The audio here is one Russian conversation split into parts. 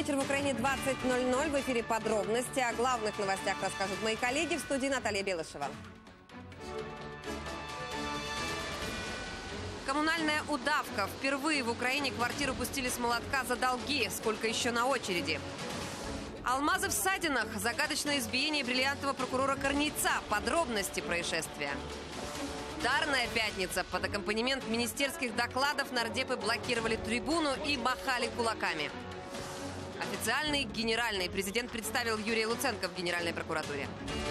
вечер в Украине 20:00. В эфире подробности. О главных новостях расскажут мои коллеги. В студии Наталья Белышева. Коммунальная удавка. Впервые в Украине квартиру пустили с молотка за долги. Сколько еще на очереди? Алмазы в ссадинах. Загадочное избиение бриллиантового прокурора Корнейца. Подробности происшествия. Ударная пятница. Под аккомпанемент министерских докладов нардепы блокировали трибуну и махали кулаками. Официальный генеральный. Президент представил Юрия Луценко в Генеральной прокуратуре.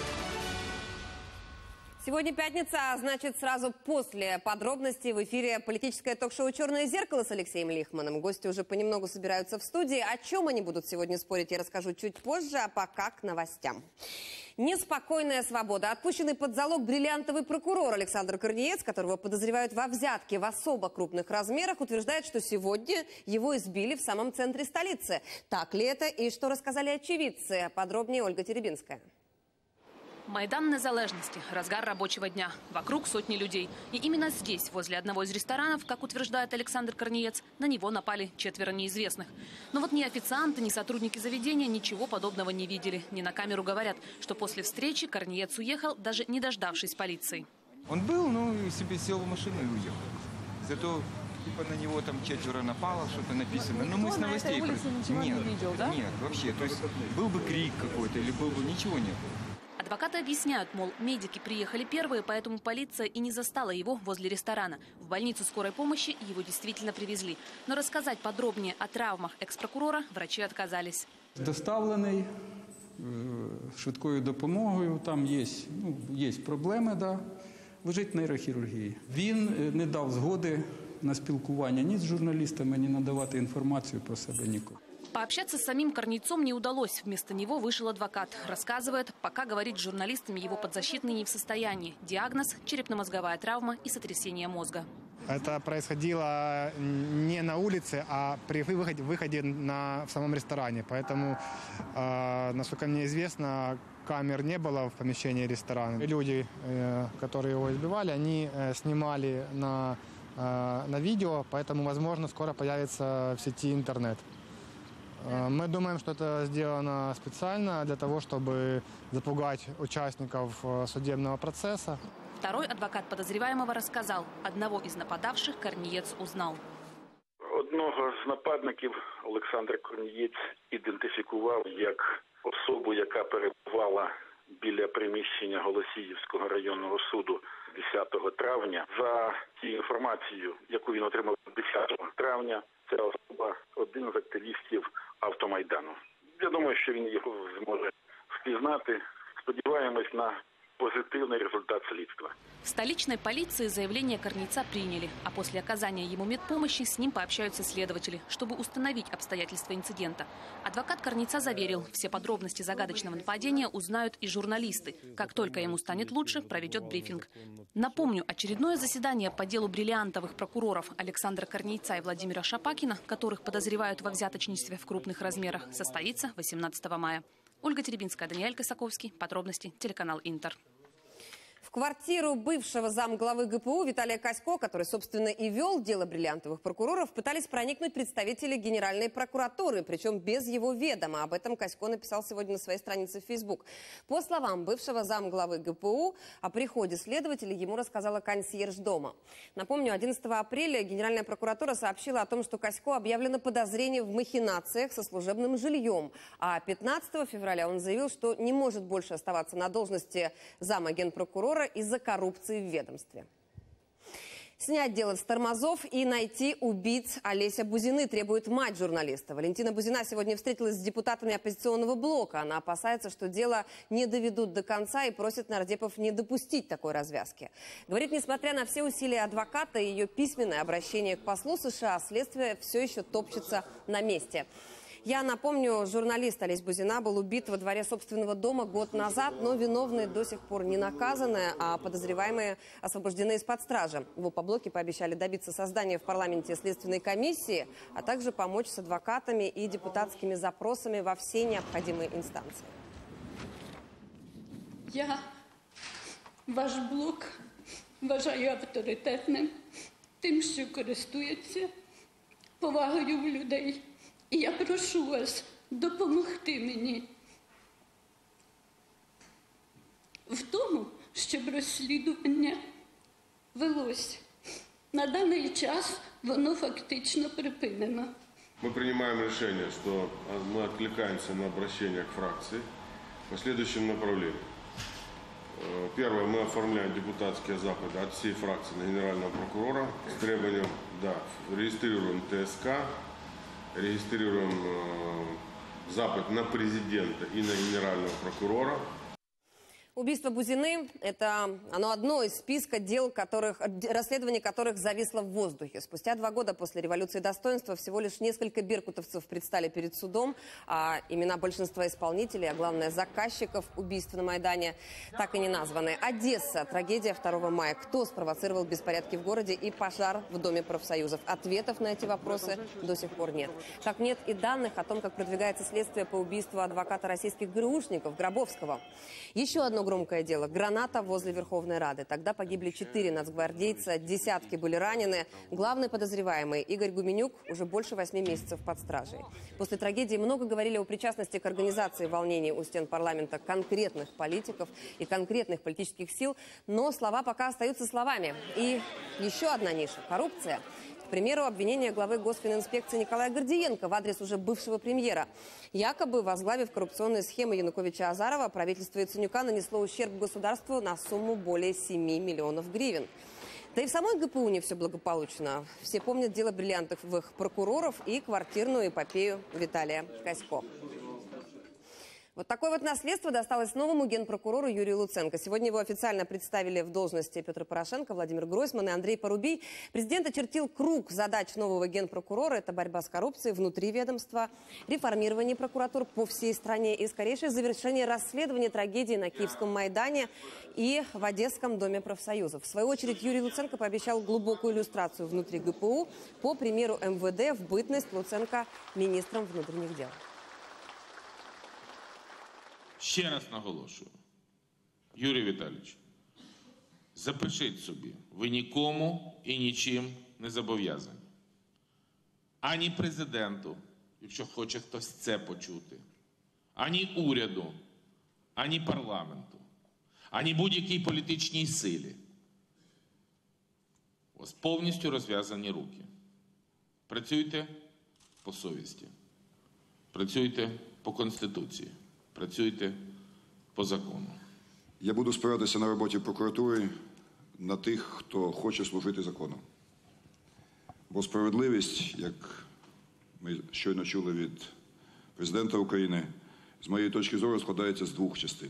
Сегодня пятница, а значит сразу после подробностей в эфире политическое ток-шоу «Черное зеркало» с Алексеем Лихманом. Гости уже понемногу собираются в студии. О чем они будут сегодня спорить, я расскажу чуть позже, а пока к новостям. Неспокойная свобода. Отпущенный под залог бриллиантовый прокурор Александр Корнеец, которого подозревают во взятке в особо крупных размерах, утверждает, что сегодня его избили в самом центре столицы. Так ли это и что рассказали очевидцы? Подробнее Ольга Теребинская. Майдан Незалежности. Разгар рабочего дня. Вокруг сотни людей. И именно здесь, возле одного из ресторанов, как утверждает Александр Корнеец, на него напали 4 неизвестных. Но вот ни официанты, ни сотрудники заведения ничего подобного не видели. Не на камеру говорят, что после встречи Корнеец уехал, даже не дождавшись полиции. Он был, ну, себе сел в машину и уехал. Зато типа на него там 4 напало, что-то написано. Но мы с новостей... На этой улице ничего не видел, да? Нет, вообще. То есть был бы крик какой-то или был бы... Ничего не было. Адвокаты объясняют, мол, медики приехали первые, поэтому полиция и не застала его возле ресторана. В больницу скорой помощи его действительно привезли. Но рассказать подробнее о травмах экс-прокурора врачи отказались. Доставлений швидкою допомогою, там є проблеми, да. Лежить в нейрохірургії. Він не дав згоди на спілкування ні з журналістами, ні надавати інформацію про себе нікому. Пообщаться с самим Корнейцом не удалось. Вместо него вышел адвокат. Рассказывает, пока говорить с журналистами его подзащитный не в состоянии. Диагноз – черепно-мозговая травма и сотрясение мозга. Это происходило не на улице, а при выходе в самом ресторане. Поэтому, насколько мне известно, камер не было в помещении ресторана. Люди, которые его избивали, они снимали на видео, поэтому, возможно, скоро появится в сети интернет. Мы думаем, что это сделано специально для того, чтобы запугать участников судебного процесса. Второй адвокат подозреваемого рассказал, одного из нападавших Корнеец узнал. Одного з нападників Олександр Корнеєць ідентифікував як особу, яка перебувала біля приміщення Голосіївського районного суду 10 травня. За тією інформацією, яку він отримав 10 травня, ця особа один з активістів Автомайдану. Я думаю, що він його зможе впізнати. Сподіваємось на позитивный результат следствия. В столичной полиции заявление Корнейца приняли, а после оказания ему медпомощи с ним пообщаются следователи, чтобы установить обстоятельства инцидента. Адвокат Корнейца заверил, все подробности загадочного нападения узнают и журналисты. Как только ему станет лучше, проведет брифинг. Напомню, очередное заседание по делу бриллиантовых прокуроров Александра Корнейца и Владимира Шапакина, которых подозревают во взяточничестве в крупных размерах, состоится 18 мая. Ольга Теребинская, Даниэль Косаковский. Подробности. Телеканал Интер. В квартиру бывшего замглавы ГПУ Виталия Касько, который, собственно, и вел дело бриллиантовых прокуроров, пытались проникнуть представители Генеральной прокуратуры, причем без его ведома. Об этом Касько написал сегодня на своей странице в Facebook. По словам бывшего замглавы ГПУ, о приходе следователей ему рассказала консьерж дома. Напомню, 11 апреля Генеральная прокуратура сообщила о том, что Касько объявлено подозрение в махинациях со служебным жильем. А 15 февраля он заявил, что не может больше оставаться на должности зама генпрокурора из-за коррупции в ведомстве. Снять дело с тормозов и найти убийц Олеся Бузины требует мать журналиста. Валентина Бузина сегодня встретилась с депутатами оппозиционного блока. Она опасается, что дело не доведут до конца и просит нардепов не допустить такой развязки. Говорит, несмотря на все усилия адвоката и ее письменное обращение к послу США, следствие все еще топчется на месте. Я напомню, журналист Олесь Бузина был убит во дворе собственного дома год назад, но виновные до сих пор не наказаны, а подозреваемые освобождены из-под стражи. В Опоблоке пообещали добиться создания в парламенте следственной комиссии, а также помочь с адвокатами и депутатскими запросами во все необходимые инстанции. Я ваш блок вважаю авторитетним, тим, що користується повагою в людей. І я прошу вас допомогти мені в тому, щоб розслідування велося. На даний час воно фактично припинено. Мы принимаем решение, что мы откликаемся на обращение к фракции по следующим направлениям. Первое, мы оформляем депутатские запады от всей фракции на генерального прокурора с требованием, регистрируем ТСК, регистрируем запад на президента и на генерального прокурора. Убийство Бузины – это одно из списка дел, расследование которых зависло в воздухе. Спустя 2 года после революции достоинства всего лишь несколько беркутовцев предстали перед судом, а имена большинства исполнителей, а главное заказчиков убийств на Майдане, так и не названы. Одесса. Трагедия 2 мая. Кто спровоцировал беспорядки в городе и пожар в Доме профсоюзов? Ответов на эти вопросы до сих пор нет. Как нет и данных о том, как продвигается следствие по убийству адвоката российских ГРУшников Гробовского. Еще одно громкое дело. Граната возле Верховной Рады. Тогда погибли 4 нацгвардейца, десятки были ранены. Главный подозреваемый Игорь Гуменюк уже больше 8 месяцев под стражей. После трагедии много говорили о причастности к организации волнений у стен парламента конкретных политиков и конкретных политических сил. Но слова пока остаются словами. И еще одна ниша – коррупция. К примеру, обвинение главы Госфининспекции Николая Гордиенко в адрес уже бывшего премьера. Якобы, возглавив коррупционные схемы Януковича-Азарова, правительство Яценюка нанесло ущерб государству на сумму более 7 миллионов гривен. Да и в самой ГПУ не все благополучно. Все помнят дело бриллиантовых прокуроров и квартирную эпопею Виталия Касько. Вот такое вот наследство досталось новому генпрокурору Юрию Луценко. Сегодня его официально представили в должности Петр Порошенко, Владимир Гройсман и Андрей Порубий. Президент очертил круг задач нового генпрокурора. Это борьба с коррупцией внутри ведомства, реформирование прокуратур по всей стране и скорейшее завершение расследования трагедии на Киевском Майдане и в Одесском Доме профсоюзов. В свою очередь Юрий Луценко пообещал глубокую иллюстрацию внутри ГПУ по примеру МВД в бытность Луценко министром внутренних дел. Ще раз наголошую, Юрій Віталійович, запишіть собі, ви нікому і нічим не зобов'язані. Ані президенту, якщо хоче хтось це почути, ані уряду, ані парламенту, ані будь-якій політичній силі. У вас повністю розв'язані руки. Працюйте по совісті, працюйте по Конституції. Працюйте по закону. Я буду спиратися на роботі прокуратури на тих, хто хоче служити закону. Бо справедливість, як ми щойно чули від президента України, з моєї точки зору складається з 2 частин.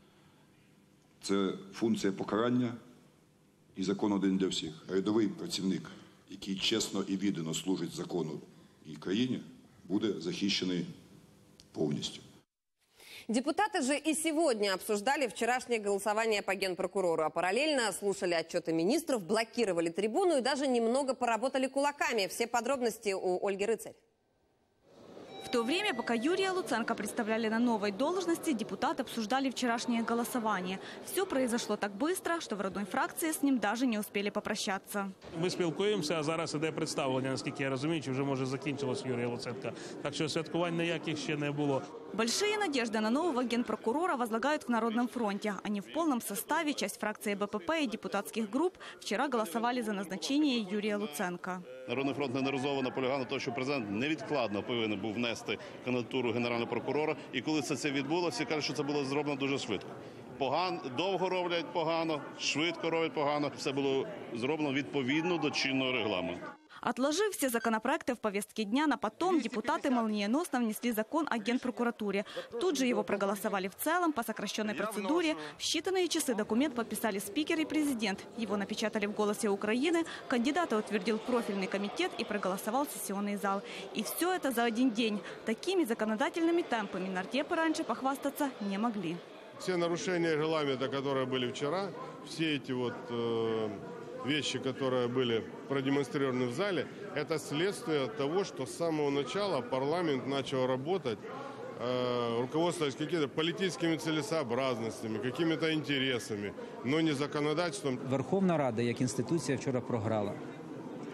Це функція покарання і закон один для всіх. Рядовий працівник, який чесно і віддано служить закону і країні, буде захищений повністю. Депутаты же и сегодня обсуждали вчерашнее голосование по генпрокурору, а параллельно слушали отчеты министров, блокировали трибуну и даже немного поработали кулаками. Все подробности у Ольги Рыцарь. В то время, пока Юрия Луценко представляли на новой должности, депутаты обсуждали вчерашнее голосование. Все произошло так быстро, что в родной фракции с ним даже не успели попрощаться. Ми спілкуємося, а зараз іде представлення, наскільки я розумію, чи вже може закінчилось Юрія Луценка. Так що святкувань ніяких ще не було. Большие надежды на нового генпрокурора возлагают в Народном фронте. Они в полном составе, часть фракции БПП и депутатских групп вчера голосовали за назначение Юрия Луценко. Народний фронт неодноразово наполягав на тому, що президент невідкладно повинен був внести кандидатуру генерального прокурора. І коли це відбулося, всі кажуть, що це було зроблено дуже швидко. Довго роблять погано, швидко роблять погано. Все було зроблено відповідно до чинного регламенту. Отложив все законопроекты в повестке дня на потом, депутаты молниеносно внесли закон о генпрокуратуре. Тут же его проголосовали в целом по сокращенной процедуре. В считанные часы документ подписали спикер и президент. Его напечатали в «Голосе Украины», кандидата утвердил профильный комитет и проголосовал сессионный зал. И все это за один день. Такими законодательными темпами нардепы раньше похвастаться не могли. Все нарушения регламента, которые были вчера, все эти вещи, которые были продемонстрированы в зале, это следствие того, что с самого начала парламент начал работать, руководствуясь какими-то политическими целесообразностями, какими-то интересами, но не законодательством. Верховна Рада як інституція вчора програла.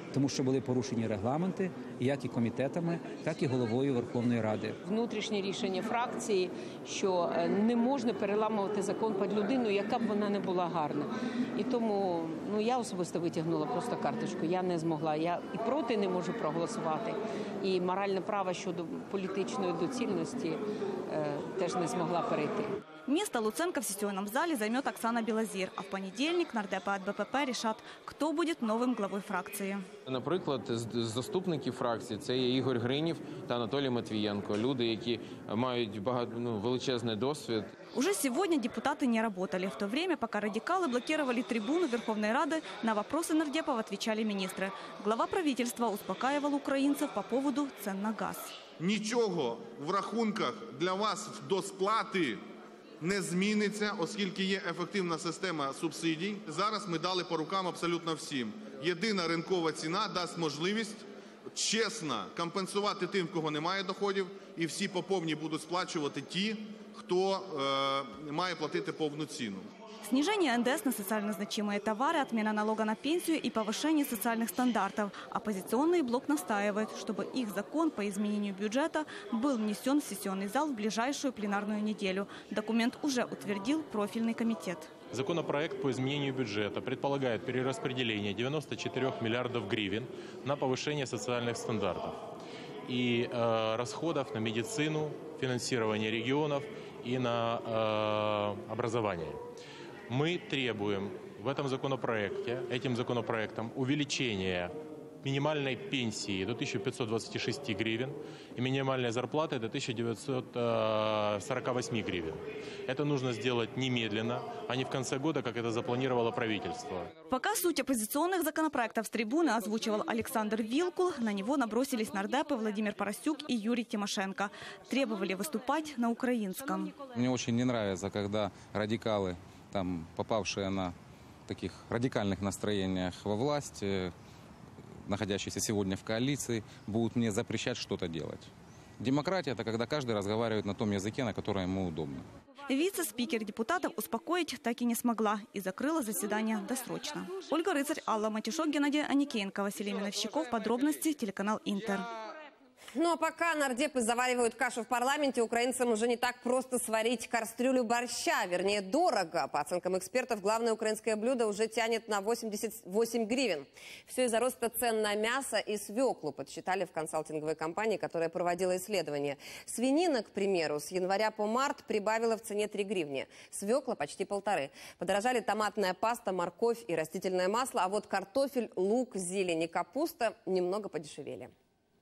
тому що були порушені регламенти, як і комітетами, так і головою Верховної Ради. Внутрішнє рішення фракції, що не можна переламувати закон під людину, яка б вона не була гарна. І тому я особисто витягнула просто карточку. Я не змогла. Я і проти не можу проголосувати. І моральне право щодо політичної доцільності теж не змогла перейти. Место Луценко в сессионном зале займет Оксана Белозір, а в понедельник нардепи от БПП решат, хто буде новим главою фракції. Наприклад, з заступників фракції це є Ігор Гринів та Анатолій Матвієнко, люди, які мають величезний досвід. Уже сегодня депутаты не работали, в то время, пока радикалы блокировали трибуну Верховной Рады, на вопросы нардепов отвечали министры. Глава правительства успокаивал украинцев по поводу цен на газ. Нічого в рахунках для вас до сплати не зміниться, оскільки є ефективна система субсидій. Зараз ми дали по рукам абсолютно всім. Єдина ринкова ціна дасть можливість чесно компенсувати тим, в кого немає доходів, і всі по повній будуть сплачувати ті, хто має платити повну ціну. Снижение НДС на социально значимые товары, отмена налога на пенсию и повышение социальных стандартов. Оппозиционный блок настаивает, чтобы их закон по изменению бюджета был внесен в сессионный зал в ближайшую пленарную неделю. Документ уже утвердил профильный комитет. Законопроект по изменению бюджета предполагает перераспределение 94 миллиардов гривен на повышение социальных стандартов и расходов на медицину, финансирование регионов и на образование. Мы требуем в этом законопроекте, этим законопроектом увеличения минимальной пенсии до 1526 гривен и минимальной зарплаты до 1948 гривен. Это нужно сделать немедленно, а не в конце года, как это запланировало правительство. Пока суть оппозиционных законопроектов с трибуны озвучивал Александр Вилкул, на него набросились нардепы Владимир Парасюк и Юрий Тимошенко. Требовали выступать на украинском. Мне очень не нравится, когда радикалы, попавшие на таких радикальных настроениях во власть, находящиеся сегодня в коалиции, будут мне запрещать что-то делать. Демократия – это когда каждый разговаривает на том языке, на котором ему удобно. Вице-спикер депутатов успокоить так и не смогла и закрыла заседание досрочно. Ольга Рыцарь, Алла Матюшок, Геннадий Аникеенко, Василий Миновщиков. Подробности телеканал Интер. Ну а пока нардепы заваривают кашу в парламенте, украинцам уже не так просто сварить кастрюлю борща. Вернее, дорого. По оценкам экспертов, главное украинское блюдо уже тянет на 88 гривен. Все из-за роста цен на мясо и свеклу, подсчитали в консалтинговой компании, которая проводила исследование. Свинина, к примеру, с января по март прибавила в цене 3 гривни. Свекла почти 1,5. Подорожали томатная паста, морковь и растительное масло. А вот картофель, лук, зелень и капуста немного подешевели.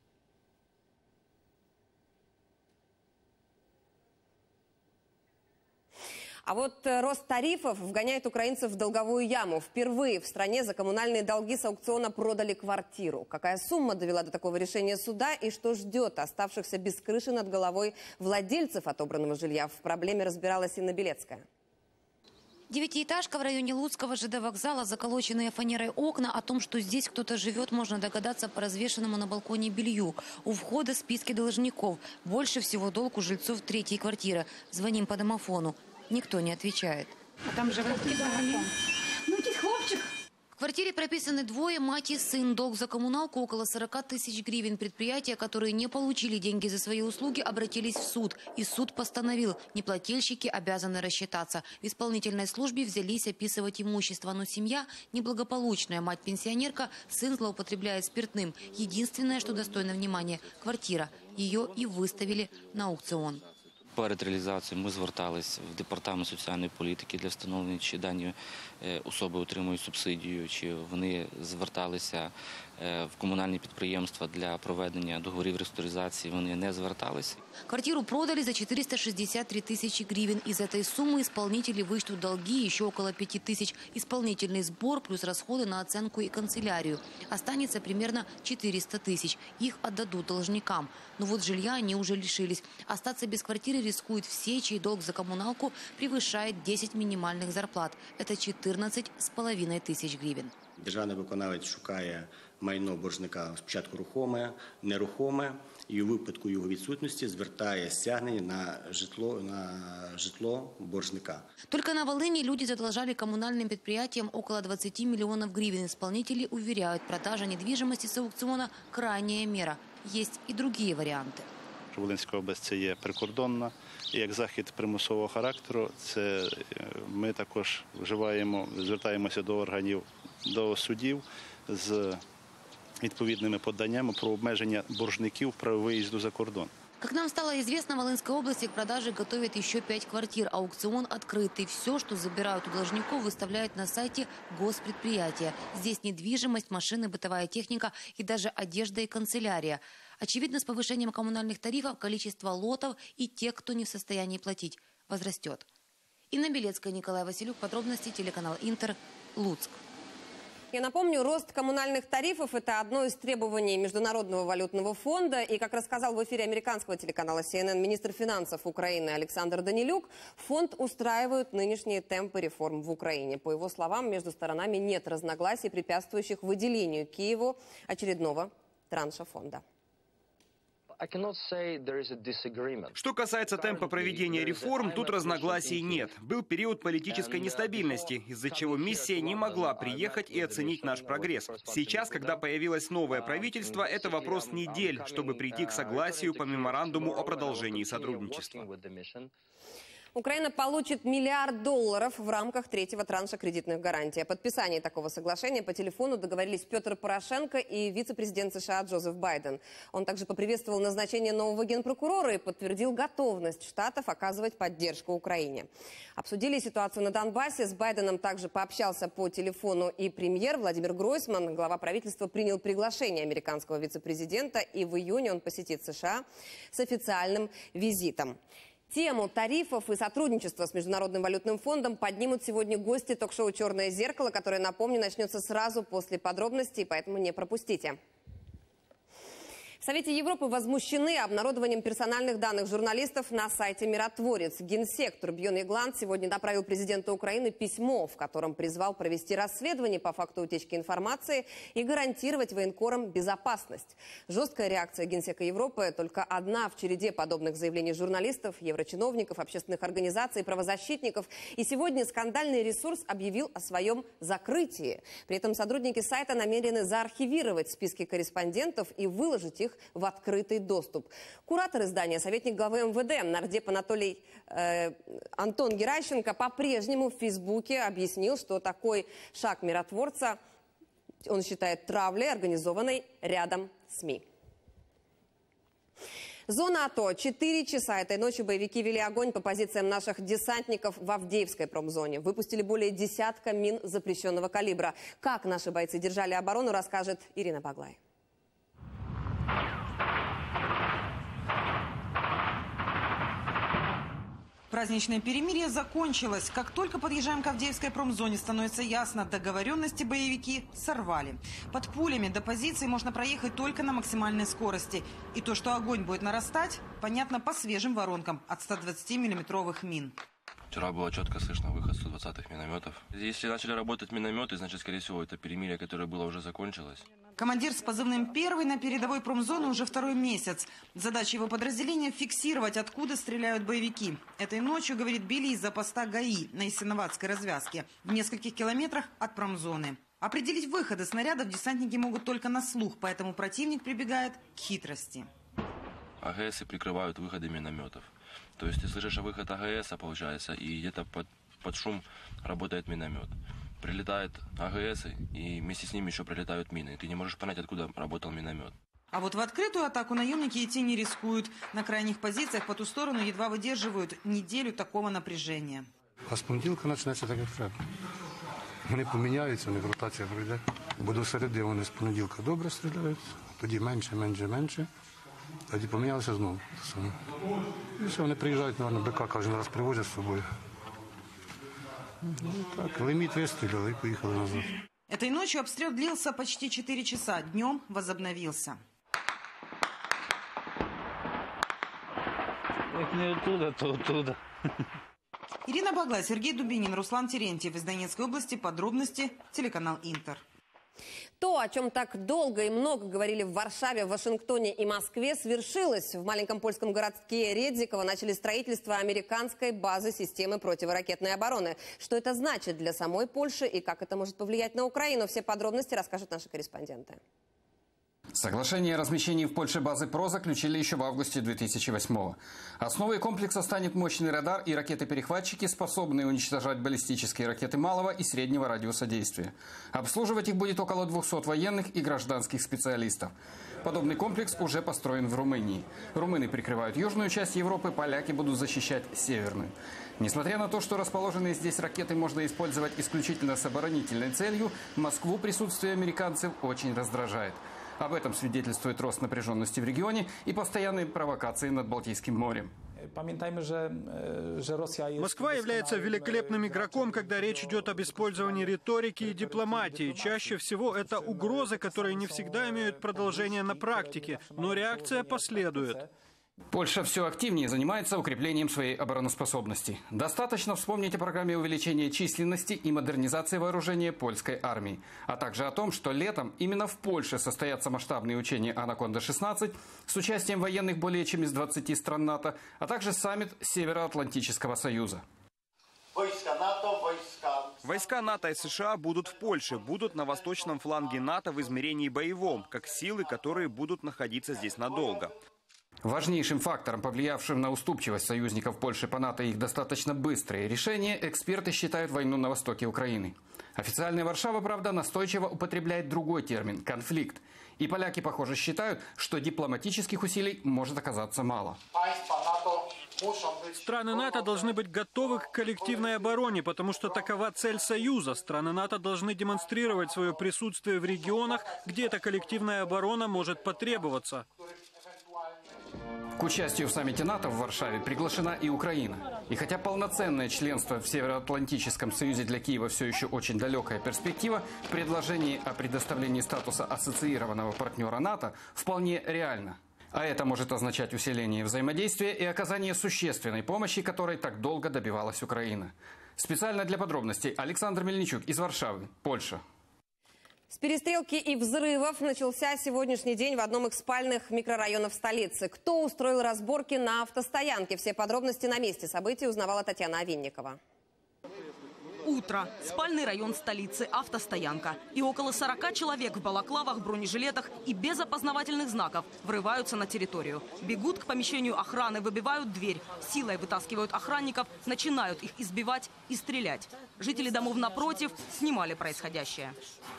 А вот рост тарифов вгоняет украинцев в долговую яму. Впервые в стране за коммунальные долги с аукциона продали квартиру. Какая сумма довела до такого решения суда и что ждет оставшихся без крыши над головой владельцев отобранного жилья? В проблеме разбиралась Инна Белецкая. Девятиэтажка в районе Луцкого ЖД вокзала, заколоченные фанерой окна. О том, что здесь кто-то живет, можно догадаться по развешенному на балконе белью. У входа списки должников. Больше всего долг у жильцов третьей квартиры. Звоним по домофону. Никто не отвечает. А там живет ну, хлопчик. В квартире прописаны двое, мать и сын. Долг за коммуналку около 40 тысяч гривен. Предприятия, которые не получили деньги за свои услуги, обратились в суд. И суд постановил, неплательщики обязаны рассчитаться. В исполнительной службе взялись описывать имущество. Но семья неблагополучная. Мать-пенсионерка, сын злоупотребляет спиртным. Единственное, что достойно внимания – квартира. Ее и выставили на аукцион. Перед реалізацією ми звертались в Департамент соціальної політики для встановлення, чи дані особи отримують субсидію, чи вони зверталися в комунальні підприємства для проведення договорів реструктуризації, вони не зверталися. Квартиру продали за 463 тысячи гривен. Из этой суммы исполнители вычтут долги, еще около 5 тысяч. Исполнительный сбор плюс расходы на оценку и канцелярию. Останется примерно 400 тысяч. Их отдадут должникам. Но вот жилья они уже лишились. Остаться без квартиры рискуют все, чей долг за коммуналку превышает 10 минимальных зарплат. Это 14,5 тысяч гривен. Державний виконавець шукає майно боржника спочатку рухоме, нерухоме, і у випадку його відсутності звертає стягнення на житло боржника. Только на Волыни люди задолжали коммунальным предприятиям около 20 миллионов гривен. Исполнители уверяют, продажа недвижимости с аукциона – крайняя мера. Есть и другие варианты. Волинська область – це є прикордонна, і як захід примусового характеру, це ми також звертаємося до органів, до судів з відповідними поданнями про обмеження боржників права виїзду за кордон. Как нам стало известно, в Волынской области к продаже готовят еще 5 квартир. Аукцион открытый. Все, что забирают у должников, выставляют на сайте госпредприятия. Здесь недвижимость, машины, бытовая техника и даже одежда и канцелярия. Очевидно, с повышением коммунальных тарифов количество лотов и тех, кто не в состоянии платить, возрастет. Инна Белецкая, Николай Василюк. Подробности, телеканал Интер, Луцк. Я напомню, рост коммунальных тарифов – это одно из требований Международного валютного фонда. И, как рассказал в эфире американского телеканала CNN министр финансов Украины Александр Данилюк, фонд устраивает нынешние темпы реформ в Украине. По его словам, между сторонами нет разногласий, препятствующих выделению Киеву очередного транша фонда. Что касается темпа проведения реформ, тут разногласий нет. Был период политической нестабильности, из-за чего миссия не могла приехать и оценить наш прогресс. Сейчас, когда появилось новое правительство, это вопрос недель, чтобы прийти к согласию по меморандуму о продолжении сотрудничества. Украина получит $1 миллиард в рамках третьего транша кредитных гарантий. О подписании такого соглашения по телефону договорились Петр Порошенко и вице-президент США Джозеф Байден. Он также поприветствовал назначение нового генпрокурора и подтвердил готовность штатов оказывать поддержку Украине. Обсудили ситуацию на Донбассе. С Байденом также пообщался по телефону и премьер Владимир Гройсман. Глава правительства принял приглашение американского вице-президента, и в июне он посетит США с официальным визитом. Тему тарифов и сотрудничества с Международным валютным фондом поднимут сегодня гости ток-шоу «Черное зеркало», которое, напомню, начнется сразу после подробностей, поэтому не пропустите. В Совете Европы возмущены обнародованием персональных данных журналистов на сайте «Миротворец». Генсек Турбьон Ягланд сегодня направил президенту Украины письмо, в котором призвал провести расследование по факту утечки информации и гарантировать военкорам безопасность. Жесткая реакция Генсека Европы только одна в череде подобных заявлений журналистов, еврочиновников, общественных организаций, правозащитников. И сегодня скандальный ресурс объявил о своем закрытии. При этом сотрудники сайта намерены заархивировать списки корреспондентов и выложить их в открытый доступ. Куратор издания, советник главы МВД нардеп Антон Геращенко по-прежнему в Фейсбуке объяснил, что такой шаг миротворца он считает травлей, организованной рядом СМИ. Зона АТО. 4 часа этой ночью боевики вели огонь по позициям наших десантников в Авдеевской промзоне. Выпустили более десятка мин запрещенного калибра. Как наши бойцы держали оборону, расскажет Ирина Баглай. Праздничное перемирие закончилось. Как только подъезжаем к Авдеевской промзоне, становится ясно, договоренности боевики сорвали. Под пулями до позиции можно проехать только на максимальной скорости. И то, что огонь будет нарастать, понятно по свежим воронкам от 120-миллиметровых мин. Вчера было четко слышно выход 120-х минометов. Если начали работать минометы, значит, скорее всего, это перемирие, которое было, уже закончилось. Командир с позывным «Первый» на передовой промзоны уже 2-й месяц. Задача его подразделения – фиксировать, откуда стреляют боевики. Этой ночью, говорит, били из-за поста ГАИ на Ясиноватской развязке, в нескольких километрах от промзоны. Определить выходы снарядов десантники могут только на слух, поэтому противник прибегает к хитрости. АГСы прикрывают выходы минометов. То есть ты слышишь выход АГС, получается, и где-то под шум работает миномет. Прилетают АГСы, и вместе с ними еще прилетают мины. И ты не можешь понять, откуда работал миномет. А вот в открытую атаку наемники идти не рискуют. На крайних позициях по ту сторону едва выдерживают неделю такого напряжения. А з понеділка почнеться так, як треба. Вони поміняються, вони ротація пройде. Бо до середи вони з понеділка добре стріляють, тоді менше. Тоді помінялися знову. І все, вони приїжджають, мабуть, БК кожен раз привозять з собою. Так, лимит выстрелил и поехали назад. Этой ночью обстрел длился почти 4 часа. Днем возобновился. Как не оттуда, то оттуда. Ирина Баглай, Сергей Дубинин, Руслан Терентьев. Из Донецкой области. Подробности. Телеканал Интер. То, о чем так долго и много говорили в Варшаве, Вашингтоне и Москве, свершилось. В маленьком польском городке Редзиково начали строительство американской базы системы противоракетной обороны. Что это значит для самой Польши и как это может повлиять на Украину? Все подробности расскажут наши корреспонденты. Соглашение о размещении в Польше базы ПРО заключили еще в августе 2008-го. Основой комплекса станет мощный радар и ракеты-перехватчики, способные уничтожать баллистические ракеты малого и среднего радиуса действия. Обслуживать их будет около 200 военных и гражданских специалистов. Подобный комплекс уже построен в Румынии. Румыны прикрывают южную часть Европы, поляки будут защищать северную. Несмотря на то, что расположенные здесь ракеты можно использовать исключительно с оборонительной целью, Москву присутствие американцев очень раздражает. Об этом свидетельствует рост напряженности в регионе и постоянные провокации над Балтийским морем. Москва является великолепным игроком, когда речь идет об использовании риторики и дипломатии. Чаще всего это угрозы, которые не всегда имеют продолжение на практике, но реакция последует. Польша все активнее занимается укреплением своей обороноспособности. Достаточно вспомнить о программе увеличения численности и модернизации вооружения польской армии, а также о том, что летом именно в Польше состоятся масштабные учения «Анаконда-16» с участием военных более чем из 20 стран НАТО, а также саммит Североатлантического союза. Войска НАТО и США будут в Польше, будут на восточном фланге НАТО в измерении боевом, как силы, которые будут находиться здесь надолго. Важнейшим фактором, повлиявшим на уступчивость союзников Польши по НАТО и их достаточно быстрые решения, эксперты считают войну на востоке Украины. Официальная Варшава, правда, настойчиво употребляет другой термин – конфликт. И поляки, похоже, считают, что дипломатических усилий может оказаться мало. Страны НАТО должны быть готовы к коллективной обороне, потому что такова цель Союза. Страны НАТО должны демонстрировать свое присутствие в регионах, где эта коллективная оборона может потребоваться. К участию в саммите НАТО в Варшаве приглашена и Украина. И хотя полноценное членство в Североатлантическом союзе для Киева все еще очень далекая перспектива, предложение о предоставлении статуса ассоциированного партнера НАТО вполне реально. А это может означать усиление взаимодействия и оказание существенной помощи, которой так долго добивалась Украина. Специально для подробностей Александр Мельничук из Варшавы, Польша. С перестрелки и взрывов начался сегодняшний день в одном из спальных микрорайонов столицы. Кто устроил разборки на автостоянке? Все подробности на месте событий узнавала Татьяна Овинникова. Утро. Спальный район столицы, автостоянка. И около 40 человек в балаклавах, бронежилетах и без опознавательных знаков врываются на территорию. Бегут к помещению охраны, выбивают дверь. Силой вытаскивают охранников, начинают их избивать и стрелять. Жители домов напротив снимали происходящее.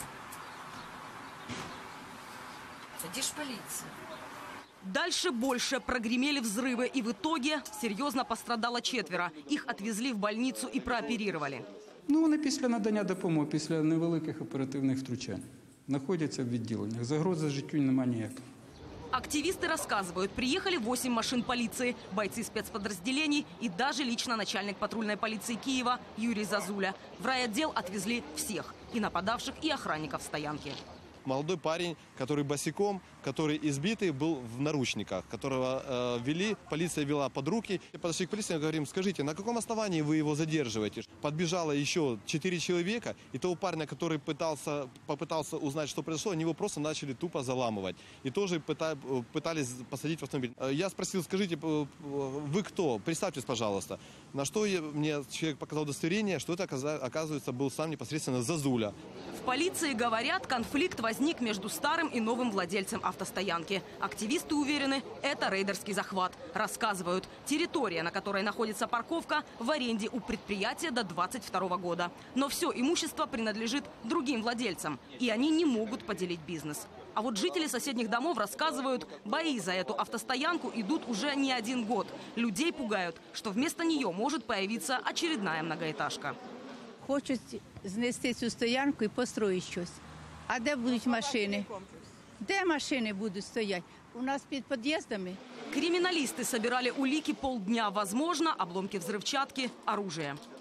Где ж полиция? Дальше больше. Прогремели взрывы. И в итоге серьезно пострадало 4. Их отвезли в больницу и прооперировали. Вони після надання допомоги, після невеликих оперативних втручань знаходяться в відділеннях. Загрози життю немає ніякої. Активисты рассказывают, приехали 8 машин полиции, бойцы спецподразделений и даже лично начальник патрульной полиции Киева Юрий Зазуля. В райотдел отвезли всех – и нападавших, и охранников стоянки. Молодой парень, который босиком, который избитый, был в наручниках, которого полиция вела под руки. Подошли к полиции и говорим: скажите, на каком основании вы его задерживаете? Подбежало еще 4 человека, и того парня, который попытался узнать, что произошло, они его просто начали тупо заламывать. И тоже пытались посадить в автомобиль. Я спросил: скажите, вы кто? Представьтесь, пожалуйста. На что мне человек показал удостоверение, что это, оказывается, был сам непосредственно Зазуля. В полиции говорят, конфликт возник между старым и новым владельцем автостоянки. Активисты уверены, это рейдерский захват. Рассказывают, территория, на которой находится парковка, в аренде у предприятия до 2022 года. Но все имущество принадлежит другим владельцам, и они не могут поделить бизнес. А вот жители соседних домов рассказывают, бои за эту автостоянку идут уже не 1 год. Людей пугают, что вместо нее может появиться очередная многоэтажка. Хочуть знести цю стоянку і построїти щось. А де будуть машини? Де машини будуть стояти? У нас під під'їздами. Криминалисты собирали улики полдня. Возможно, обломки взрывчатки, оружие.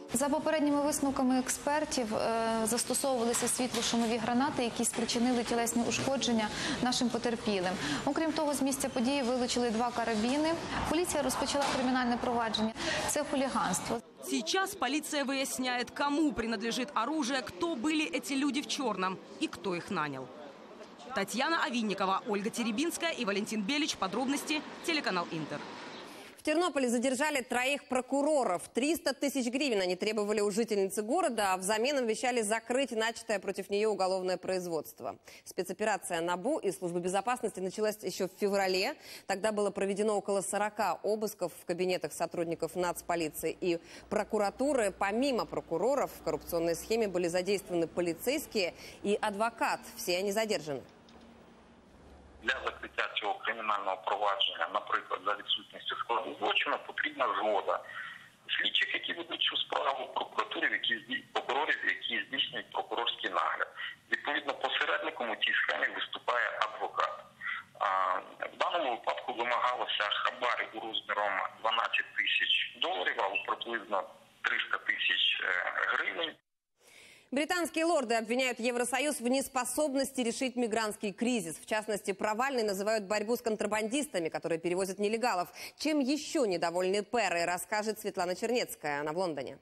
За попередніми висновками експертів, застосовувалися світло-шумові гранати, які спричинили тілесні ушкодження нашим потерпілим. Окрім того, з місця події вилучили 2 карабіни. Поліція розпочала кримінальне провадження. Це хулиганство. Сейчас полиция выясняет, кому принадлежит оружие, кто были эти люди в черном и кто их нанял. Татьяна Овинникова, Ольга Теребинская и Валентин Белич. Подробности телеканал Интер. В Тернополе задержали 3 прокуроров. 300 тысяч гривен они требовали у жительницы города, а взамен обещали закрыть начатое против нее уголовное производство. Спецоперация НАБУ и Службы безопасности началась еще в феврале. Тогда было проведено около 40 обысков в кабинетах сотрудников нацполиции и прокуратуры. Помимо прокуроров в коррупционной схеме были задействованы полицейские и адвокат. Все они задержаны. Для закриття цього кримінального провадження, наприклад, за відсутністю складу злочину, потрібна згода слідчих, які ведуть цю справу, прокурорів, які здійснюють прокурорський нагляд. Відповідно, посередником у цій схемі виступає адвокат. В даному випадку вимагалося хабар у розміром $12 000, або приблизно 300 тисяч гривень. Британские лорды обвиняют Евросоюз в неспособности решить мигрантский кризис. В частности, провальной называют борьбу с контрабандистами, которые перевозят нелегалов. Чем еще недовольны пэры, расскажет Светлана Чернецкая. Она в Лондоне.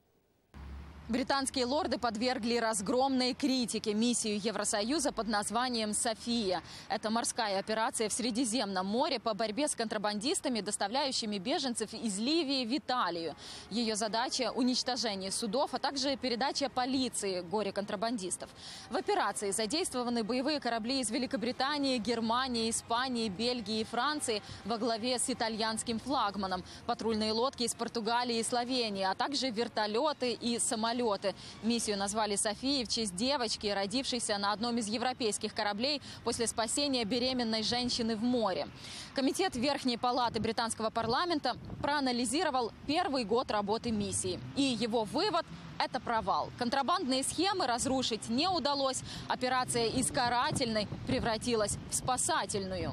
Британские лорды подвергли разгромной критике миссию Евросоюза под названием «София». Это морская операция в Средиземном море по борьбе с контрабандистами, доставляющими беженцев из Ливии в Италию. Ее задача – уничтожение судов, а также передача полиции горе-контрабандистов. В операции задействованы боевые корабли из Великобритании, Германии, Испании, Бельгии и Франции во главе с итальянским флагманом, патрульные лодки из Португалии и Словении, а также вертолеты и самолеты. Миссию назвали «Софией» в честь девочки, родившейся на одном из европейских кораблей после спасения беременной женщины в море. Комитет Верхней палаты британского парламента проанализировал первый год работы миссии. И его вывод – это провал. Контрабандные схемы разрушить не удалось. Операция из карательной превратилась в спасательную.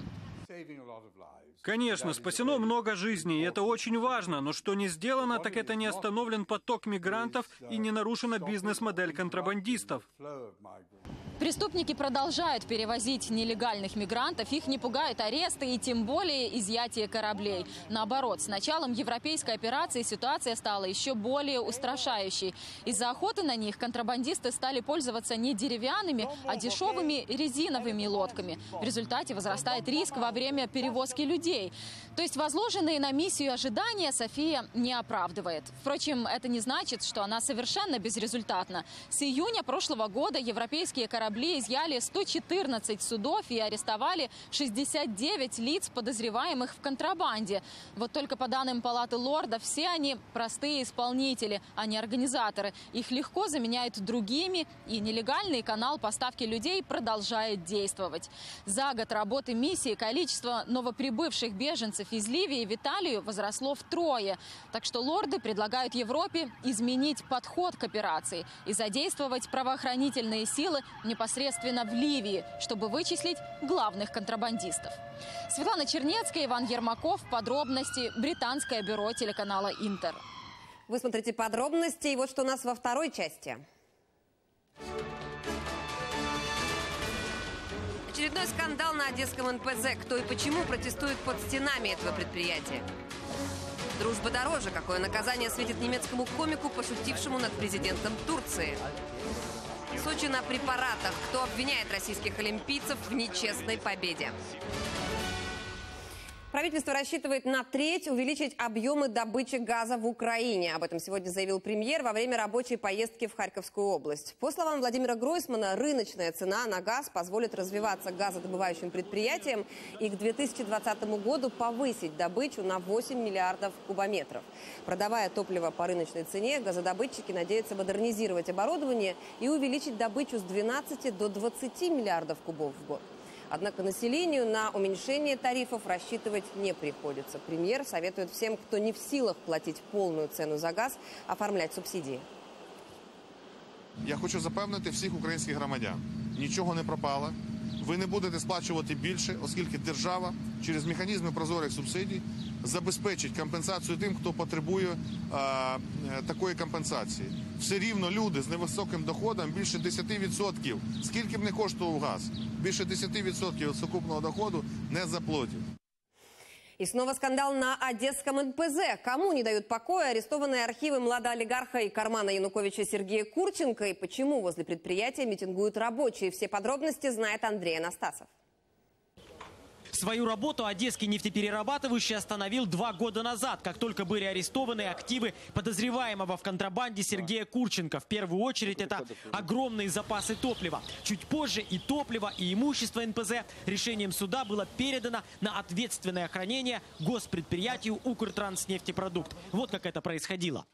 Конечно, спасено много жизней, и это очень важно, но что не сделано, так это не остановлен поток мигрантов и не нарушена бизнес-модель контрабандистов. Преступники продолжают перевозить нелегальных мигрантов, их не пугают аресты и тем более изъятие кораблей. Наоборот, с началом европейской операции ситуация стала еще более устрашающей. Из-за охоты на них контрабандисты стали пользоваться не деревянными, а дешевыми резиновыми лодками. В результате возрастает риск во время перевозки людей. То есть возложенные на миссию ожидания София не оправдывает. Впрочем, это не значит, что она совершенно безрезультатна. С июня прошлого года европейские корабли изъяли 114 судов и арестовали 69 лиц, подозреваемых в контрабанде. Вот только по данным Палаты лордов, все они простые исполнители, а не организаторы. Их легко заменяют другими, и нелегальный канал поставки людей продолжает действовать. За год работы миссии количество новоприбывших беженцев из Ливии в Италию возросло втрое. Так что лорды предлагают Европе изменить подход к операции и задействовать правоохранительные силы непосредственно в Ливии, чтобы вычислить главных контрабандистов. Светлана Чернецкая, Иван Ермаков. Подробности. Британское бюро телеканала «Интер». Вы смотрите подробности. И вот что у нас во второй части. Очередной скандал на одесском НПЗ. Кто и почему протестует под стенами этого предприятия? Дружба дороже. Какое наказание светит немецкому комику, пошутившему над президентом Турции? Сочи на препаратах. Кто обвиняет российских олимпийцев в нечестной победе? Правительство рассчитывает на треть увеличить объемы добычи газа в Украине. Об этом сегодня заявил премьер во время рабочей поездки в Харьковскую область. По словам Владимира Гройсмана, рыночная цена на газ позволит развиваться газодобывающим предприятиям и к 2020 году повысить добычу на 8 миллиардов кубометров. Продавая топливо по рыночной цене, газодобытчики надеются модернизировать оборудование и увеличить добычу с 12 до 20 миллиардов кубов в год. Однако населению на уменьшение тарифов рассчитывать не приходится. Премьер советует всем, кто не в силах платить полную цену за газ, оформлять субсидии. Я хочу запевнити всіх українських громадян. Нічого не пропало. ви не будете сплачувати більше, оскільки держава через механізми прозорих субсидій забезпечить компенсацію тим, хто потребує такої компенсації. Все рівно люди з невисоким доходом більше 10%, скільки б не коштував газ, більше 10% від сукупного доходу не заплатять. И снова скандал на одесском НПЗ. Кому не дают покоя арестованные архивы младоолигарха и кармана Януковича Сергея Курченко? И почему возле предприятия митингуют рабочие? Все подробности знает Андрей Анастасов. Свою работу одесский нефтеперерабатывающий остановил 2 года назад, как только были арестованы активы подозреваемого в контрабанде Сергея Курченко. В первую очередь это огромные запасы топлива. Чуть позже и топливо, и имущество НПЗ решением суда было передано на ответственное хранение госпредприятию «Укртранснефтепродукт». Вот как это происходило.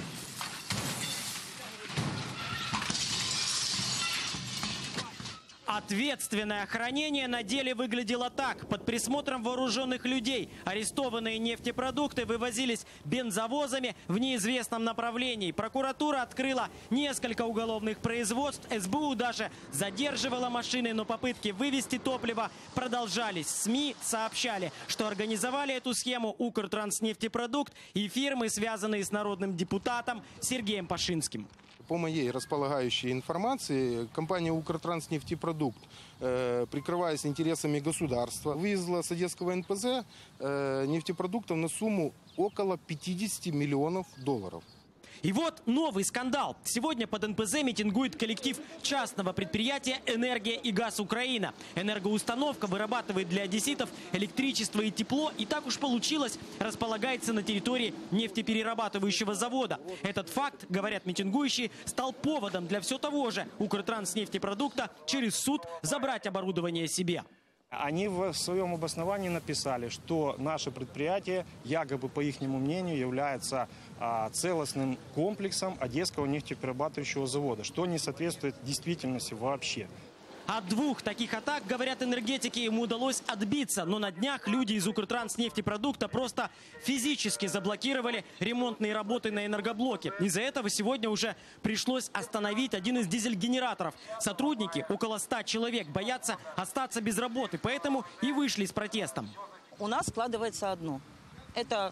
Ответственное хранение на деле выглядело так. Под присмотром вооруженных людей арестованные нефтепродукты вывозились бензовозами в неизвестном направлении. Прокуратура открыла несколько уголовных производств. СБУ даже задерживала машины, но попытки вывести топливо продолжались. СМИ сообщали, что организовали эту схему «Укртранснефтепродукт» и фирмы, связанные с народным депутатом Сергеем Пашинским. По моей располагающей информации, компания «Укртранснефтепродукт», прикрываясь интересами государства, вывезла с одесского НПЗ нефтепродуктов на сумму около 50 миллионов долларов. И вот новый скандал. Сегодня под НПЗ митингует коллектив частного предприятия «Энергия и газ Украина». Энергоустановка вырабатывает для одесситов электричество и тепло. И так уж получилось, располагается на территории нефтеперерабатывающего завода. Этот факт, говорят митингующие, стал поводом для все того же «Укртранснефтепродукта» через суд забрать оборудование себе. Они в своем обосновании написали, что наше предприятие, якобы по их мнению, является целостным комплексом Одесского нефтеперерабатывающего завода, что не соответствует действительности вообще. От 2 таких атак, говорят энергетики, ему удалось отбиться. Но на днях люди из «Укртранснефтепродукта» просто физически заблокировали ремонтные работы на энергоблоке. Из-за этого сегодня уже пришлось остановить один из дизель-генераторов. Сотрудники, около 100 человек, боятся остаться без работы, поэтому и вышли с протестом. У нас складывается одно. Это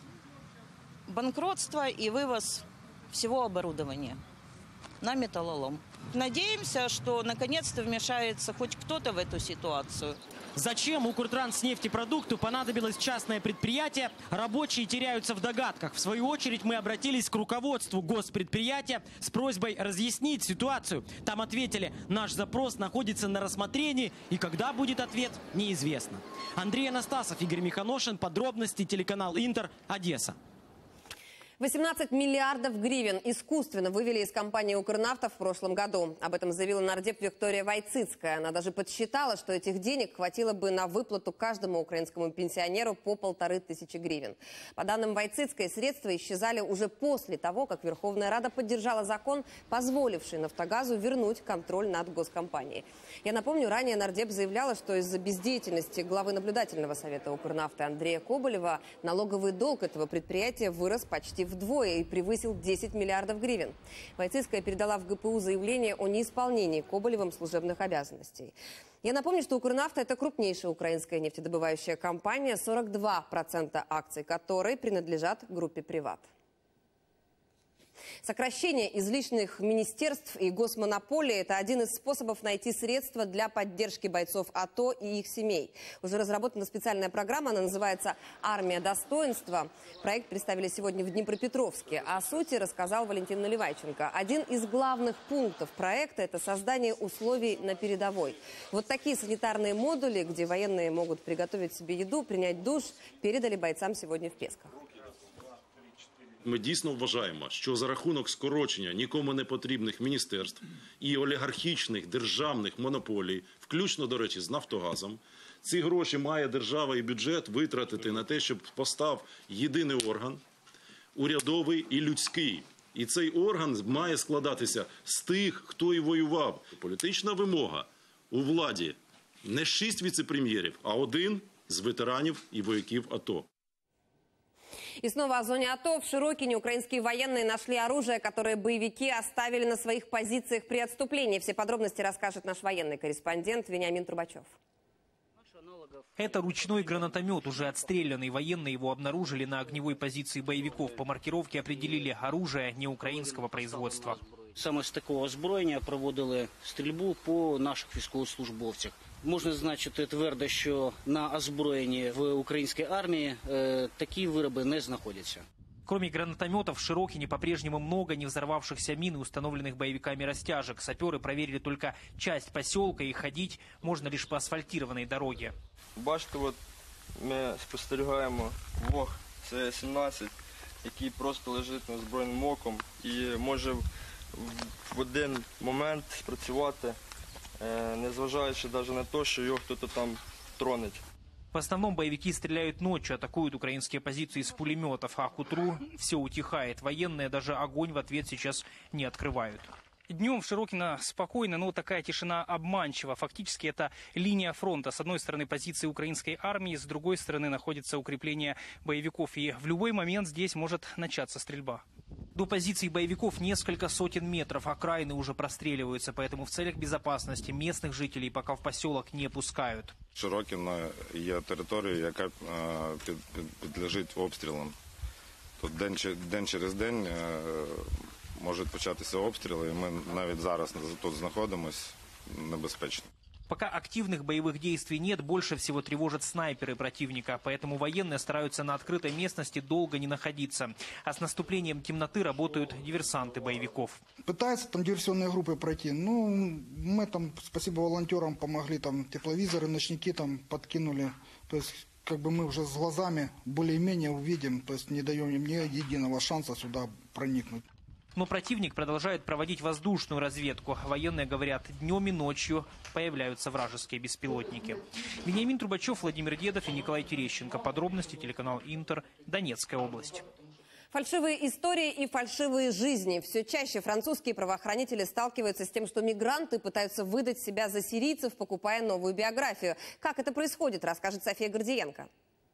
банкротство и вывоз всего оборудования на металлолом. Надеемся, что наконец-то вмешается хоть кто-то в эту ситуацию. Зачем «Укртранснефтепродукту» понадобилось частное предприятие, рабочие теряются в догадках. В свою очередь мы обратились к руководству госпредприятия с просьбой разъяснить ситуацию. Там ответили, наш запрос находится на рассмотрении, и когда будет ответ, неизвестно. Андрей Анастасов, Игорь Миханошин, подробности, телеканал «Интер», Одесса. 18 миллиардов гривен искусственно вывели из компании «Укрнафта» в прошлом году. Об этом заявила нардеп Виктория Войцицкая. Она даже подсчитала, что этих денег хватило бы на выплату каждому украинскому пенсионеру по 1500 гривен. По данным Войцицкой, средства исчезали уже после того, как Верховная Рада поддержала закон, позволивший «Нафтогазу» вернуть контроль над госкомпанией. Я напомню, ранее нардеп заявляла, что из-за бездеятельности главы наблюдательного совета «Укрнафты» Андрея Коболева налоговый долг этого предприятия вырос почти вдвое и превысил 10 миллиардов гривен. Войцицкая передала в ГПУ заявление о неисполнении Коболевым служебных обязанностей. Я напомню, что «Укрнафта» – это крупнейшая украинская нефтедобывающая компания, 42% акций которой принадлежат группе «Приват». Сокращение излишних министерств и госмонополии – это один из способов найти средства для поддержки бойцов АТО и их семей. Уже разработана специальная программа, она называется «Армия достоинства». Проект представили сегодня в Днепропетровске. О сути рассказал Валентин Наливайченко. Один из главных пунктов проекта – это создание условий на передовой. Вот такие санитарные модули, где военные могут приготовить себе еду, принять душ, передали бойцам сегодня в Песках. Ми дійсно вважаємо, що за рахунок скорочення нікому не потрібних міністерств і олігархічних державних монополій, включно, до речі, з «Нафтогазом», ці гроші має держава і бюджет витратити на те, щоб постав єдиний орган, урядовий і людський. І цей орган має складатися з тих, хто і воював. Політична вимога у владі не 6 віце-прем'єрів, а 1 з ветеранів і вояків АТО. И снова о зоне АТО. В Широкине украинские военные нашли оружие, которое боевики оставили на своих позициях при отступлении. Все подробности расскажет наш военный корреспондент Вениамин Трубачев. Это ручной гранатомет, уже отстрелянный. Военные его обнаружили на огневой позиции боевиков. По маркировке определили оружие не украинского производства. Саме з такого озброєння проводили стрільбу по наших військовослужбовцях. Можна значити твердо, що на озброєнні в українській армії такі вироби не знаходяться. Кроме гранатометов, в Широкине по-прежнему много не взорвавшихся мин, установленных боевиками растяжек. Саперы проверили только часть поселка, и ходить можно лишь по асфальтированной дороге. Бачите, от ми спостерігаємо вог С-17, який просто лежить неозброєним оком і може в один момент спрацювати, незважаючи навіть на те, що його хтось там тронеть. В основном боевики стреляют ночью, атакуют украинские позиции из пулеметов, а к утру все утихает. Военные даже огонь в ответ сейчас не открывают. Днем в Широкино спокойно, но такая тишина обманчива. Фактически это линия фронта. С одной стороны позиции украинской армии, с другой стороны находится укрепление боевиков. И в любой момент здесь может начаться стрельба. До позиций боевиков несколько сотен метров, окраины уже простреливаются, поэтому в целях безопасности местных жителей пока в поселок не пускают. Широкино є територією, яка підлежить обстрілам. Тут день через день можуть початися обстріли, і ми навіть зараз тут знаходимося небезпечно. Пока активных боевых действий нет, больше всего тревожат снайперы противника, поэтому военные стараются на открытой местности долго не находиться. А с наступлением темноты работают диверсанты боевиков. Пытаются там диверсионные группы пройти. Ну, мы там, спасибо волонтерам, помогли, там тепловизоры, ночники там подкинули. То есть, как бы мы уже с глазами более-менее увидим, то есть не даем им ни единого шанса сюда проникнуть. Но противник продолжает проводить воздушную разведку. Военные говорят, днем и ночью появляются вражеские беспилотники. Вениамин Трубачев, Владимир Дедов и Николай Терещенко. Подробности телеканал Интер, Донецкая область. Фальшивые истории и фальшивые жизни. Все чаще французские правоохранители сталкиваются с тем, что мигранты пытаются выдать себя за сирийцев, покупая новую биографию. Как это происходит, расскажет София Гордиенко.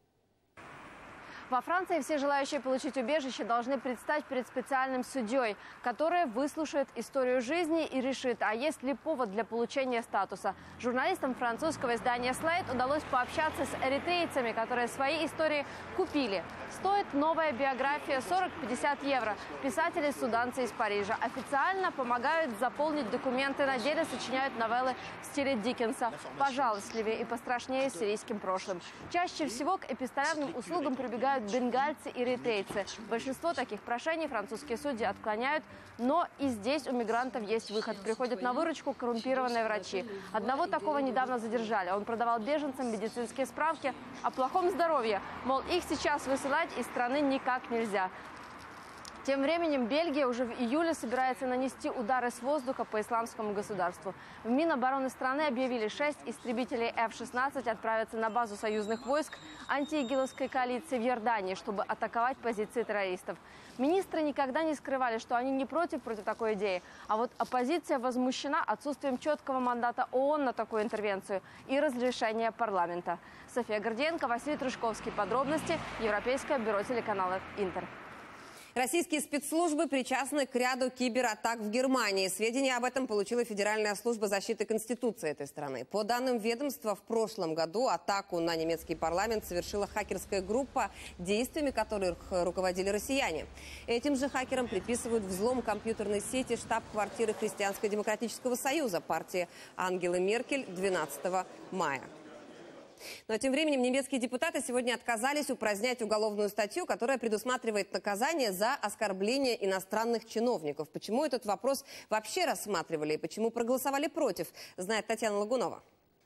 Во Франции все желающие получить убежище должны предстать перед специальным судьей, который выслушает историю жизни и решит, а есть ли повод для получения статуса. Журналистам французского издания Slate удалось пообщаться с эритрейцами, которые свои истории купили. Стоит новая биография 40-50 евро. Писатели-суданцы из Парижа официально помогают заполнить документы, на деле сочиняют новеллы в стиле Диккенса, пожалостливее и пострашнее с сирийским прошлым. Чаще всего к эпистолярным услугам прибегают бенгальцы и эритрейцы. Большинство таких прошений французские судьи отклоняют, но и здесь у мигрантов есть выход. Приходят на выручку коррумпированные врачи. Одного такого недавно задержали. Он продавал беженцам медицинские справки о плохом здоровье. Мол, их сейчас высылать из страны никак нельзя. Тем временем Бельгия уже в июле собирается нанести удары с воздуха по исламскому государству. В Минобороны страны объявили, 6 истребителей F-16 отправятся на базу союзных войск антиигиловской коалиции в Иордании, чтобы атаковать позиции террористов. Министры никогда не скрывали, что они не против такой идеи. А вот оппозиция возмущена отсутствием четкого мандата ООН на такую интервенцию и разрешения парламента. София Гордиенко, Василий Трушковский. Подробности. Европейское бюро телеканала Интер. Российские спецслужбы причастны к ряду кибератак в Германии. Сведения об этом получила Федеральная служба защиты Конституции этой страны. По данным ведомства, в прошлом году атаку на немецкий парламент совершила хакерская группа, действиями которых руководили россияне. Этим же хакерам приписывают взлом компьютерной сети штаб-квартиры Христианско-демократического союза партии Ангелы Меркель 12 мая. Но тем временем немецкие депутаты сегодня отказались упразднять уголовную статью, которая предусматривает наказание за оскорбление иностранных чиновников. Почему этот вопрос вообще рассматривали и почему проголосовали против, знает Татьяна Лагунова.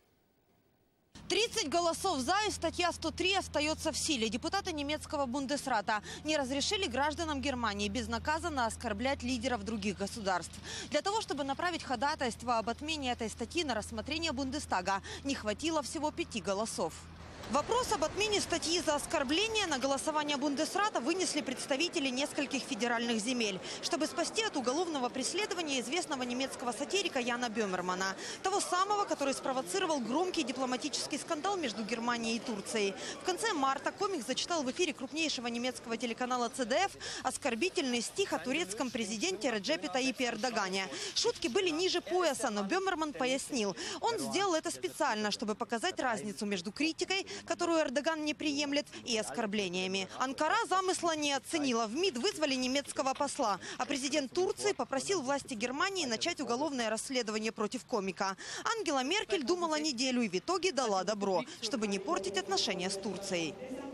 30 голосов «за» и статья 103 остается в силе. Депутаты немецкого Бундесрата не разрешили гражданам Германии безнаказанно оскорблять лидеров других государств. Для того, чтобы направить ходатайство об отмене этой статьи на рассмотрение Бундестага, не хватило всего 5 голосов. Вопрос об отмене статьи за оскорбление на голосование Бундесрата вынесли представители нескольких федеральных земель, чтобы спасти от уголовного преследования известного немецкого сатирика Яна Бёмермана. Того самого, который спровоцировал громкий дипломатический скандал между Германией и Турцией. В конце марта комик зачитал в эфире крупнейшего немецкого телеканала ЦДФ оскорбительный стих о турецком президенте Реджепе Таипе Эрдогане. Шутки были ниже пояса, но Бёмерман пояснил. Он сделал это специально, чтобы показать разницу между критикой, которую Эрдоган не приемлет, и оскорблениями. Анкара замысла не оценила. В МИД вызвали немецкого посла. А президент Турции попросил власти Германии начать уголовное расследование против комика. Ангела Меркель думала неделю и в итоге дала добро, чтобы не портить отношения с Турцией.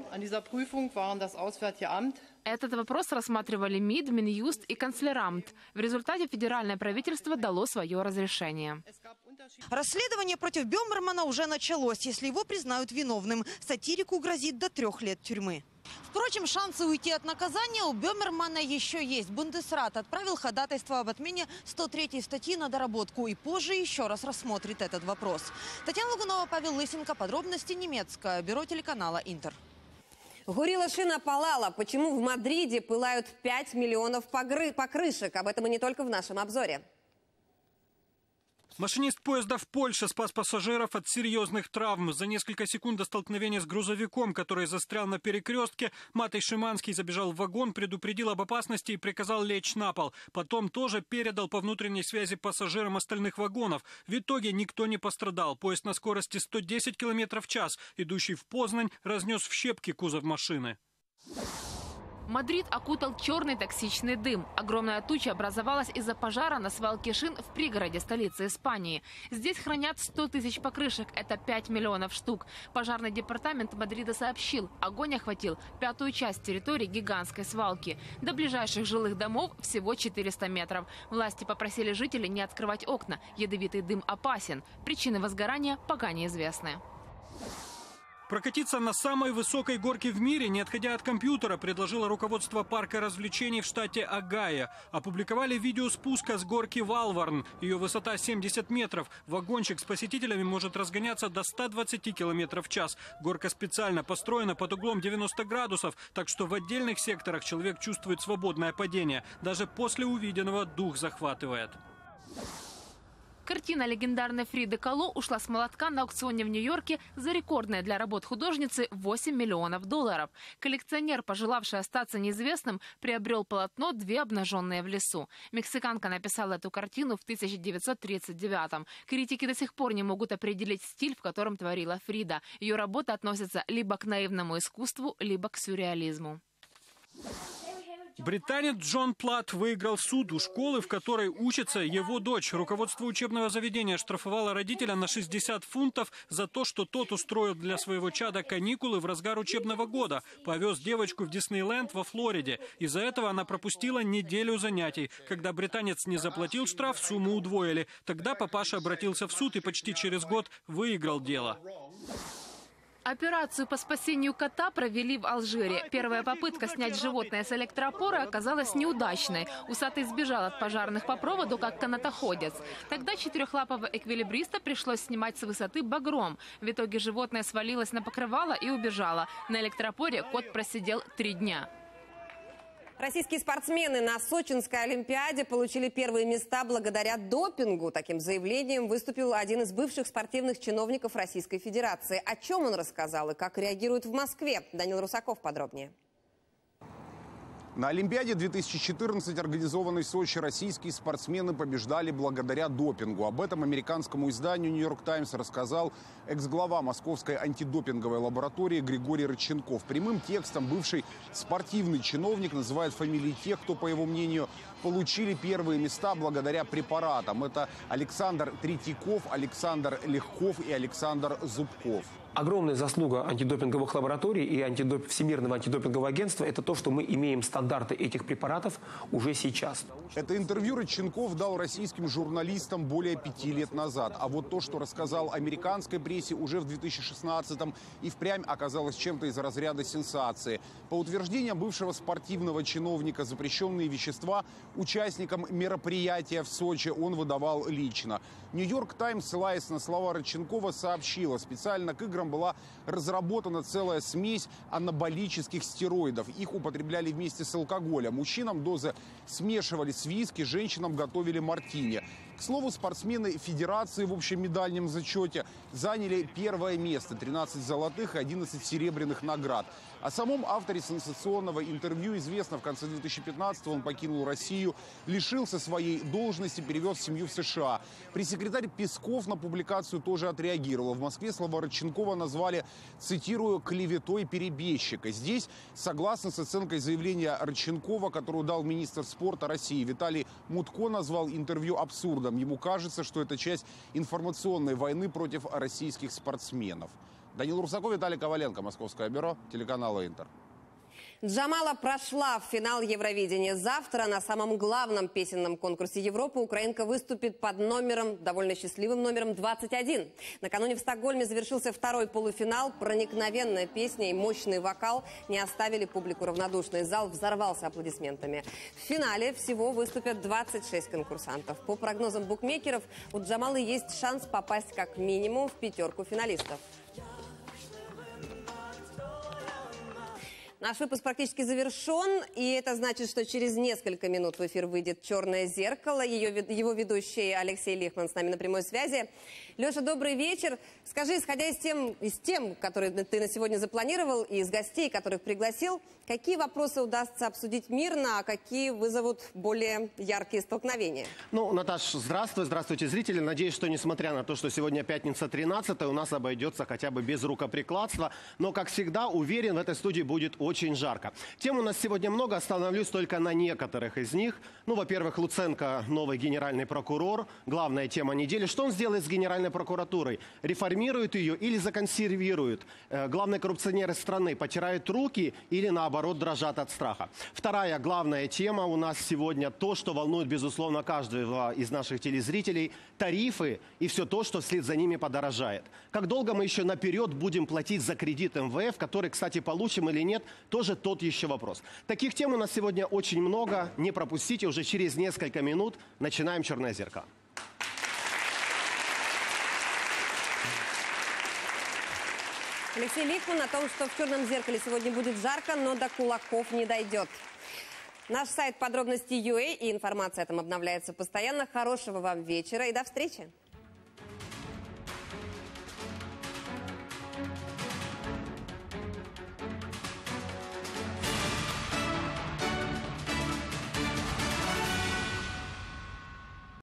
Этот вопрос рассматривали МИД, Минюст и Канцлерамт. В результате федеральное правительство дало свое разрешение. Расследование против Бёмермана уже началось. Если его признают виновным, сатирику грозит до 3 лет тюрьмы. Впрочем, шансы уйти от наказания у Бёмермана еще есть. Бундесрат отправил ходатайство об отмене 103-й статьи на доработку и позже еще раз рассмотрит этот вопрос. Татьяна Лагунова, Павел Лысенко. Подробности немецкое бюро телеканала «Интер». Горела шина палала. Почему в Мадриде пылают 5 миллионов покрышек? Об этом и не только в нашем обзоре. Машинист поезда в Польше спас пассажиров от серьезных травм. За несколько секунд до столкновения с грузовиком, который застрял на перекрестке, Матей Шиманский забежал в вагон, предупредил об опасности и приказал лечь на пол. Потом тоже передал по внутренней связи пассажирам остальных вагонов. В итоге никто не пострадал. Поезд на скорости 110 км в час, идущий в Познань, разнес в щепки кузов машины. Мадрид окутал черный токсичный дым. Огромная туча образовалась из-за пожара на свалке шин в пригороде столицы Испании. Здесь хранят 100 тысяч покрышек. Это 5 миллионов штук. Пожарный департамент Мадрида сообщил, огонь охватил 5-ю часть территории гигантской свалки. До ближайших жилых домов всего 400 метров. Власти попросили жителей не открывать окна. Ядовитый дым опасен. Причины возгорания пока неизвестны. Прокатиться на самой высокой горке в мире, не отходя от компьютера, предложило руководство парка развлечений в штате Огайо. Опубликовали видео спуска с горки Валварн. Ее высота 70 метров. Вагончик с посетителями может разгоняться до 120 км в час. Горка специально построена под углом 90 градусов, так что в отдельных секторах человек чувствует свободное падение. Даже после увиденного дух захватывает. Картина легендарной Фриды Кало ушла с молотка на аукционе в Нью-Йорке за рекордное для работ художницы $8 миллионов. Коллекционер, пожелавший остаться неизвестным, приобрел полотно «Две обнаженные в лесу». Мексиканка написала эту картину в 1939-м. Критики до сих пор не могут определить стиль, в котором творила Фрида. Ее работа относится либо к наивному искусству, либо к сюрреализму. Британец Джон Плат выиграл суд у школы, в которой учится его дочь. Руководство учебного заведения штрафовало родителя на 60 фунтов за то, что тот устроил для своего чада каникулы в разгар учебного года. Повез девочку в Диснейленд во Флориде. Из-за этого она пропустила неделю занятий. Когда британец не заплатил штраф, сумму удвоили. Тогда папаша обратился в суд и почти через год выиграл дело. Операцию по спасению кота провели в Алжире. Первая попытка снять животное с электроопоры оказалась неудачной. Усатый сбежал от пожарных по проводу, как канатоходец. Тогда четырехлапого эквилибриста пришлось снимать с высоты багром. В итоге животное свалилось на покрывало и убежало. На электроопоре кот просидел 3 дня. Российские спортсмены на Сочинской Олимпиаде получили первые места благодаря допингу. Таким заявлением выступил один из бывших спортивных чиновников Российской Федерации. О чем он рассказал и как реагируют в Москве? Данил Русаков подробнее. На Олимпиаде 2014, организованной в Сочи, российские спортсмены побеждали благодаря допингу. Об этом американскому изданию «Нью-Йорк Таймс» рассказал экс-глава Московской антидопинговой лаборатории Григорий Родченков. Прямым текстом бывший спортивный чиновник называет фамилии тех, кто, по его мнению, получили первые места благодаря препаратам. Это Александр Третьяков, Александр Легков и Александр Зубков. Огромная заслуга антидопинговых лабораторий и Всемирного антидопингового агентства – это то, что мы имеем стандарты этих препаратов уже сейчас. Это интервью Родченков дал российским журналистам более 5 лет назад. А вот то, что рассказал американской прессе уже в 2016-м, и впрямь оказалось чем-то из разряда сенсации. По утверждениям бывшего спортивного чиновника, запрещенные вещества участникам мероприятия в Сочи он выдавал лично. «Нью-Йорк Таймс», ссылаясь на слова Родченкова, сообщила, специально к играм Pfizer была разработана целая смесь анаболических стероидов. Их употребляли вместе с алкоголем. Мужчинам дозы смешивали с виски, женщинам готовили мартини. К слову, спортсмены Федерации в общем медальном зачете заняли первое место. 13 золотых и 11 серебряных наград. О самом авторе сенсационного интервью известно. В конце 2015-го он покинул Россию, лишился своей должности, перевез семью в США. Пресс-секретарь Песков на публикацию тоже отреагировал. В Москве слова Родченкова назвали, цитирую, «клеветой перебежчика». Здесь, согласно с оценкой заявления Родченкова, которую дал министр спорта России, Виталий Мутко назвал интервью абсурдом. Ему кажется, что это часть информационной войны против российских спортсменов. Данил Русаков, Виталий Коваленко, Московское бюро, телеканал «Интер». Джамала прошла в финал Евровидения. Завтра на самом главном песенном конкурсе Европы украинка выступит под номером, довольно счастливым номером 21. Накануне в Стокгольме завершился второй полуфинал. Проникновенная песня и мощный вокал не оставили публику равнодушной. Зал взорвался аплодисментами. В финале всего выступят 26 конкурсантов. По прогнозам букмекеров, у Джамалы есть шанс попасть как минимум в пятерку финалистов. Наш выпуск практически завершен, и это значит, что через несколько минут в эфир выйдет «Черное зеркало». Его ведущий Алексей Лихман с нами на прямой связи. Леша, добрый вечер. Скажи, исходя из тем, которые ты на сегодня запланировал, и из гостей, которых пригласил, какие вопросы удастся обсудить мирно, а какие вызовут более яркие столкновения? Ну, Наташ, здравствуйте, зрители. Надеюсь, что несмотря на то, что сегодня пятница 13-я, у нас обойдется хотя бы без рукоприкладства. Но, как всегда, уверен, в этой студии будет очень жарко. Тем у нас сегодня много, остановлюсь только на некоторых из них. Ну, во-первых, Луценко, новый генеральный прокурор, главная тема недели. Что он сделает с Генеральной прокуратурой? Реформирует ее или законсервирует? Главные коррупционеры страны потирают руки или, наоборот, дрожат от страха? Вторая главная тема у нас сегодня то, что волнует, безусловно, каждого из наших телезрителей – тарифы и все то, что вслед за ними подорожает. Как долго мы еще наперед будем платить за кредит МВФ, который, кстати, получим или нет, тоже тот еще вопрос. Таких тем у нас сегодня очень много. Не пропустите, уже через несколько минут начинаем «Черное зеркало». Алексей Лихман о том, что в «Черном зеркале» сегодня будет жарко, но до кулаков не дойдет. Наш сайт подробности.ua и информация о этом обновляется постоянно. Хорошего вам вечера и до встречи!